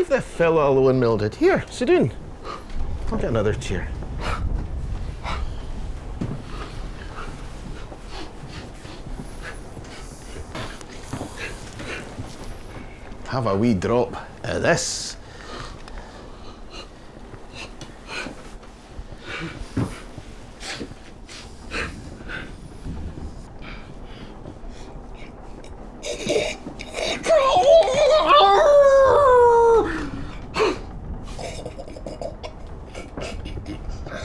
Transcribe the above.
believe the fella the windmill did. Here, sit in. I'll get another chair. Have a wee drop of this.